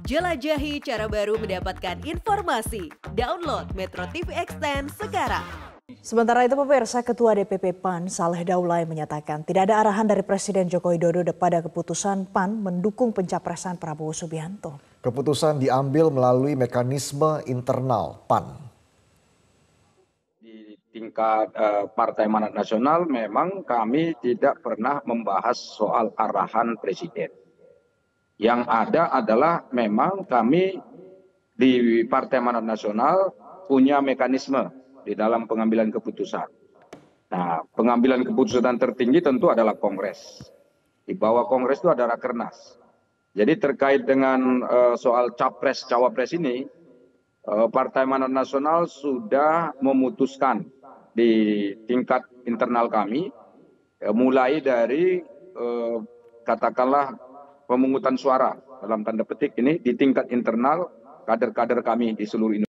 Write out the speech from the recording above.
Jelajahi cara baru mendapatkan informasi. Download Metro TV Extend sekarang. Sementara itu pemirsa, Ketua DPP PAN Saleh Daulay menyatakan tidak ada arahan dari Presiden Joko Widodo pada keputusan PAN mendukung pencapresan Prabowo Subianto. Keputusan diambil melalui mekanisme internal PAN. Di tingkat Partai Amanat Nasional memang kami tidak pernah membahas soal arahan Presiden. Yang ada adalah memang kami di Partai Amanat Nasional punya mekanisme di dalam pengambilan keputusan. Nah, pengambilan keputusan tertinggi tentu adalah Kongres. Di bawah Kongres itu ada Rakernas. Jadi terkait dengan soal Capres-Cawapres ini, Partai Amanat Nasional sudah memutuskan di tingkat internal kami, mulai dari katakanlah pemungutan suara dalam tanda petik ini di tingkat internal kader-kader kami di seluruh Indonesia.